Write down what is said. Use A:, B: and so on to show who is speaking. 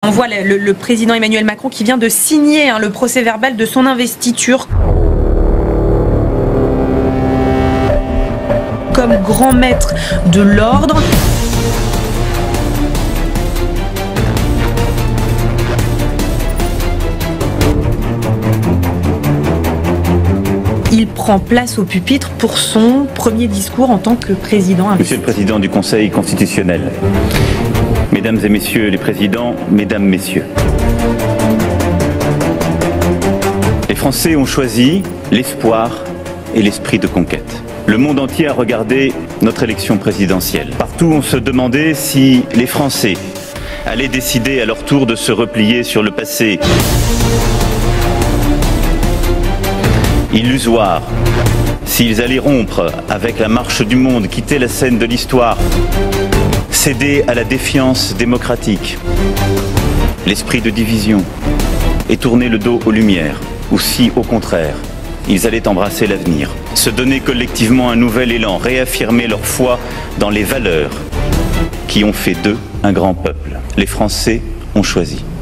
A: On voit le président Emmanuel Macron qui vient de signer le procès-verbal de son investiture comme grand maître de l'ordre. Il prend place au pupitre pour son premier discours en tant que président.
B: Monsieur le Président du Conseil constitutionnel, Mesdames et Messieurs les Présidents, Mesdames, Messieurs. Les Français ont choisi l'espoir et l'esprit de conquête. Le monde entier a regardé notre élection présidentielle. Partout, on se demandait si les Français allaient décider à leur tour de se replier sur le passé illusoire, s'ils allaient rompre avec la marche du monde, quitter la scène de l'histoire, céder à la défiance démocratique, l'esprit de division et tourner le dos aux lumières, ou si, au contraire, ils allaient embrasser l'avenir, se donner collectivement un nouvel élan, réaffirmer leur foi dans les valeurs qui ont fait d'eux un grand peuple. Les Français ont choisi.